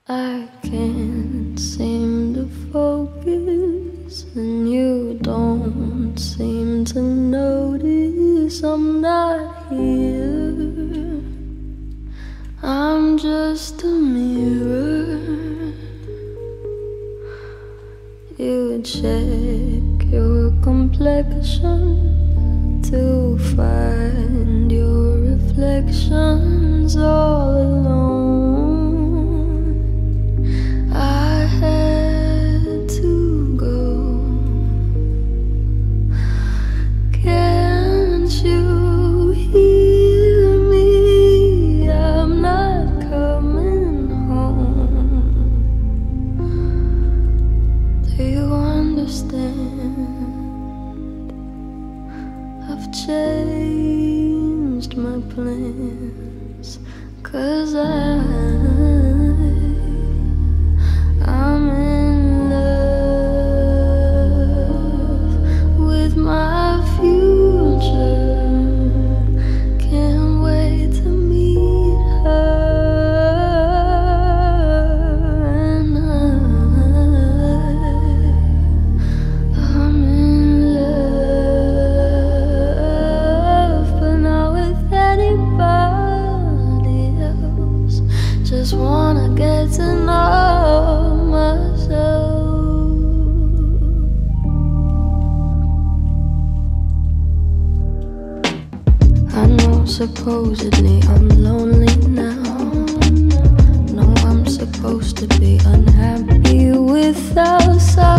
I can't seem to focus, and you don't seem to notice I'm not here. I'm just a mirror. You check your complexion to find your reflections all alone. I had to go. Can't you hear me? I'm not coming home. Do you understand? I've changed my plans, 'cause I'm in love with my future. Can't wait to meet her, and I'm in love, but not with anybody else. Just wanna get to know myself. I know supposedly I'm lonely now. No, I'm supposed to be unhappy without